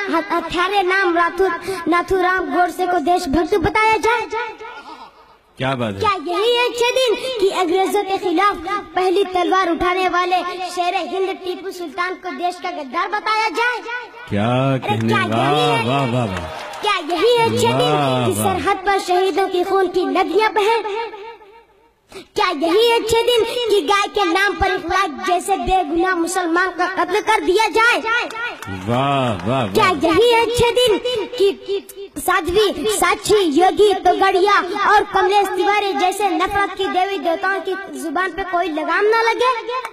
हत्यारे नाम नाथूराम गोडसे को देशभक्त बताया जाए। क्या बात है? क्या यही अच्छे दिन कि अंग्रेजों के खिलाफ पहली तलवार उठाने वाले शेर हिंद टीपू सुल्तान को देश का गद्दार बताया जाए? क्या कहने, वाह वाह वाह वाह। क्या यही अच्छे दिन कि सरहद पर शहीदों की खून की नदियां बहें? क्या यही अच्छे दिन कि गाय के नाम पर इखलाक जैसे बेगुनाह मुसलमान का कत्ल कर दिया जाए? वाह वाह। क्या यही अच्छे दिन कि साध्वी, साक्षी, योगी, तोगड़िया और कमलेश तिवारी जैसे नफरत की देवी देवताओं की जुबान पे कोई लगाम न लगे?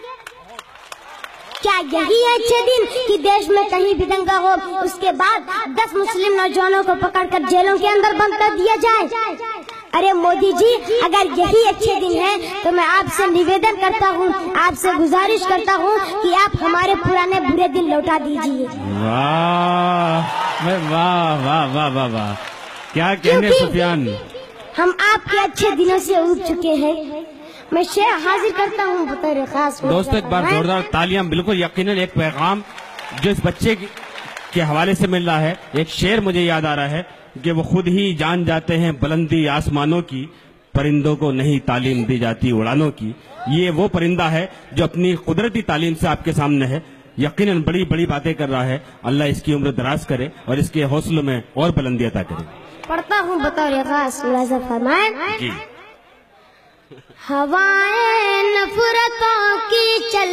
क्या यही अच्छे दिन कि देश में कहीं भी दंगा हो उसके बाद 10 मुस्लिम नौजवानों को पकड़कर जेलों के अंदर बंद कर दिया जाए? अरे मोदी जी, अगर यही अच्छे दिन हैं तो मैं आपसे निवेदन करता हूँ, आपसे गुजारिश करता हूँ कि आप हमारे पुराने बुरे दिन लौटा दीजिए। वाह वाह वाह वाह वाह वाह, क्या कहने सुफियान। हम आपके अच्छे दिनों से उब चुके हैं। मैं शेर हाजिर करता हूँ बतौर खास। दोस्तों एक बार जोरदार तालियां। बिल्कुल यकीनन एक पैगाम जो इस बच्चे के हवाले से मिल रहा है। एक शेर मुझे याद आ रहा है कि वो खुद ही जान जाते हैं बुलंदी आसमानों की, परिंदों को नहीं तालीम दी जाती उड़ानों की। ये वो परिंदा है जो अपनी कुदरती तालीम से आपके सामने है। यकीनन बड़ी बड़ी बातें कर रहा है। अल्लाह इसकी उम्र दराज करे और इसके हौसलों में और बुलंदी अता करे। पढ़ता हूँ बतौर खास। मुलाज़ा फरमाएं जी। हवाएं नफरतों की चल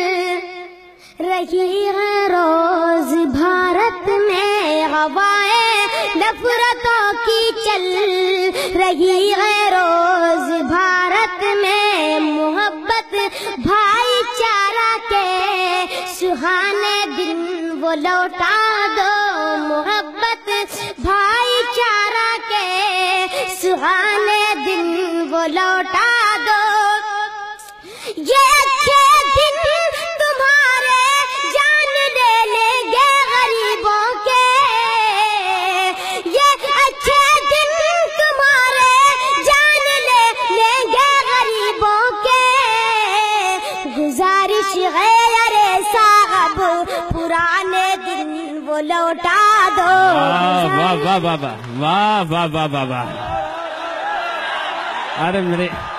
रही है रोज भारत में, हवाएं नफरतों की चल रही है रोज भारत में। मोहब्बत भाईचारा के सुहाने दिन वो लौटा दो, मोहब्बत भाईचारा के सुहाने दिन वो लौटा दो। ये अच्छे दिन तुम्हारे जान ले लेंगे गरीबों के, ये अच्छे दिन तुम्हारे जान ले लेंगे गरीबों के। गुजारिश है अरे साहब पुराने दिन वो लौटा दो। वाह वाह वाह वाह वाह वाह वाह वाह। अरे मेरे